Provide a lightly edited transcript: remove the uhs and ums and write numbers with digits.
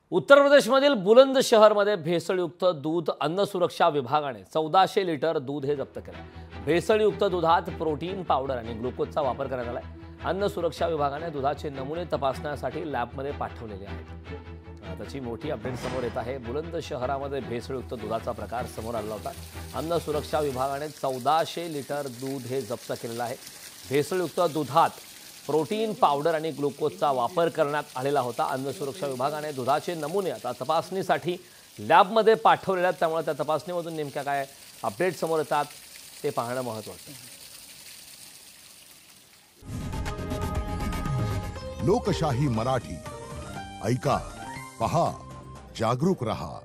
उत्तर प्रदेशमधील बुलंद शहरमध्ये भेसळयुक्त दूध अन्न सुरक्षा विभागाने 1400 लिटर दूध हे जप्त केलं। भेसळयुक्त दुधात प्रोटीन पावडर आणि ग्लुकोजचा वापर करण्यात आलाय। अन्न सुरक्षा विभागाने दुधाचे नमुने तपासण्यासाठी लॅबमध्ये पाठवलेले आहेत। त्याची मोठी अपडेट समोर येत आहे। बुलंद शहरामध्ये भेसळयुक्त दुधाचा प्रकार समोर आला होता। अन्न सुरक्षा विभागाने 1400 लिटर दूध हे जप्त केलेलं आहे। भेसळयुक्त दुधात प्रोटीन पावडर आणि ग्लुकोजचा वापर करण्यात आलेला होता। अन्न सुरक्षा विभागाने दुधाचे नमुने आता तपासणीसाठी लॅबमध्ये पाठवलेले आहेत। त्यामुळे त्या तपासणीमधून नेमक्या काय अपडेट समोर येतात ते पाहणं महत्त्वाचं आहे। लोकशाही मराठी ऐका, पहा, जागरूक रहा।